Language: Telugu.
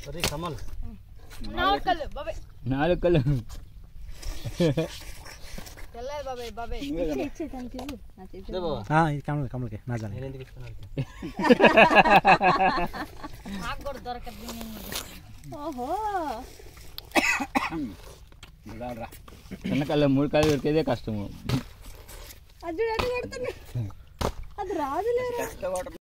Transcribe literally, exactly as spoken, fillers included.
अरे कमल నాలుగు కళ్ళు బాబాయ్ నాలుగు కళ్ళు తెల్లది బాబాయ్ బాబాయ్ ఇచ్చే ఇచ్చే థాంక్యూ నా చేతి दे बाबा हां ఇది కమల్ కమల్కే నా జానే నేను ఎందుకు ఇస్తున్నాను నాకు కూడా దొరకదు నేను ఓహో రా చిన్న కళ్ళు మూడు కళ్ళు దొరికేదే కష్టము అది అటు కొడుతున్నా అది రాదులేరా